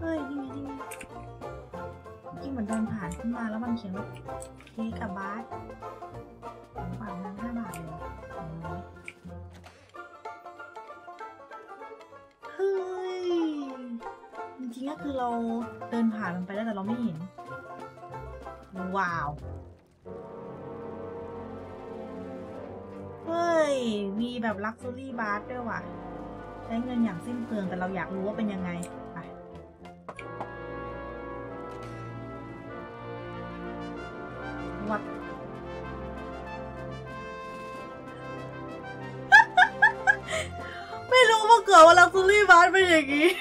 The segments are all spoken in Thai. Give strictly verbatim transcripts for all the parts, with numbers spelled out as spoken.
เฮ้ยนี่ไงนี่ไงที่เหมือนเดินผ่านขึ้นมาแล้วมันเขียนว่าเค้กกับบาสบาทนั้นห้าบาทเลยเฮ้ยจริงๆก็คือเราเดินผ่านมันไปแล้วแต่เราไม่เห็นว้าวเฮ้ยมีแบบลักซ์รี่บาร์ด้วยว่ะใช้เงินอย่างสิ้นเปลืองแต่เราอยากรู้ว่าเป็นยังไงไปวัด ไม่รู้มาเกิดว่าลักซ์รี่บาร์เป็นอย่างนี้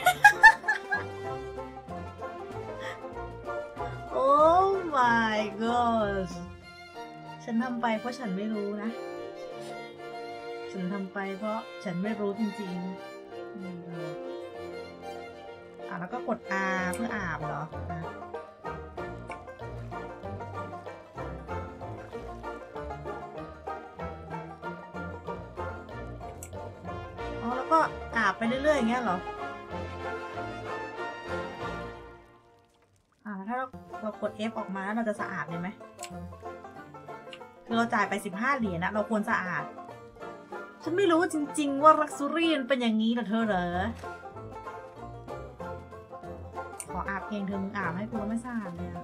โอ้ my god ฉันทำไปเพราะฉันไม่รู้นะฉันทำไปเพราะฉันไม่รู้จริงๆอ่ะแล้วก็กด R เพื่ออาบเหรออ่ะอ๋อแล้วก็อาบไปเรื่อยๆอย่างเงี้ยเหรออ่าถ้าเราเรากด F ออกมาเราจะสะอาดเลยไหมคือเราจ่ายไปสิบห้าเหรียญนะเราควรสะอาดฉันไม่รู้จริงๆว่าลักซ์รี่มันเป็นอย่างนี้นะเธอเหรอขออาบเองเธอมึงอาบให้กูไม่สะอาดเลย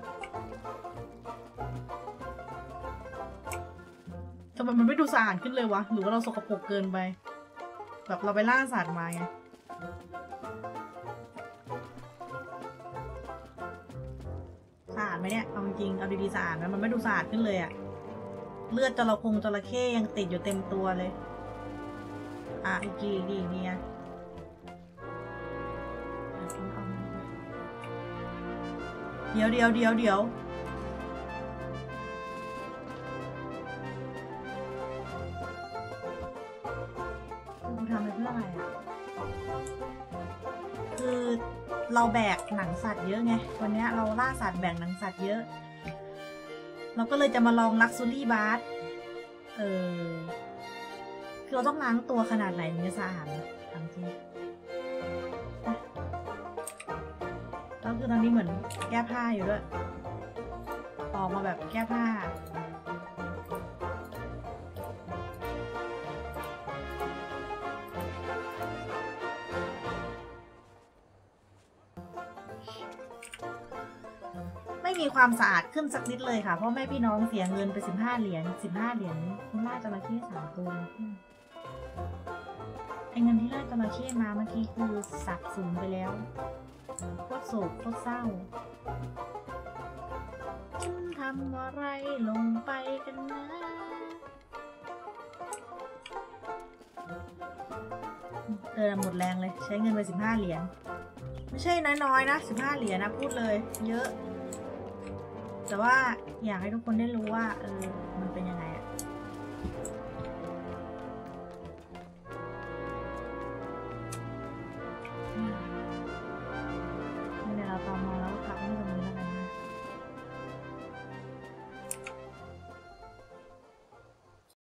ทำไมมันไม่ดูสะอาดขึ้นเลยวะหรือว่าเราสกปรกเกินไปแบบเราไปล่าสัตว์มาไงสะอาดไหมเนี่ยเอาจริงเอาดีๆสะอาดนะมันไม่ดูสะอาดขึ้นเลยอะเลือดจระคงจระเข้ยังติดอยู่เต็มตัวเลยอ่ะอีกทีดีเนี่ยเดี๋ยวเดี๋ยวเดี๋ยวเดี๋ยวกูทำไปเพื่ออะไรอ่ะคือเราแบกหนังสัตว์เยอะไงวันนี้เราล่าสัตว์แบกหนังสัตว์เยอะเราก็เลยจะมาลองลักซ์รี่บาร์เออคือเราต้องล้างตัวขนาดไหนถึงจะสะอาดทำจริงแล้วคือตอนนี้เหมือนแก้ผ้าอยู่ด้วยออกมาแบบแก้ผ้าไม่มีความสะอาดขึ้นสักนิดเลยค่ะเพราะแม่พี่น้องเสียเงินไปสิบห้าเหรียญสิบห้าเหรียญคุณล่าจระเข้สามตัวไอ้เงินที่ล่าจระเข้มาเมื่อกี้คือสับสูญไปแล้วโคตรโศกโคตรเศร้าฉันทำอะไรลงไปกันนะเออหมดแรงเลยใช้เงินไปสิบห้าเหรียญไม่ใช่น้อยๆนะสิบห้าเหรียญนะพูดเลยเยอะแต่ว่าอยากให้ทุกคนได้รู้ว่าเออมันเป็นยังไง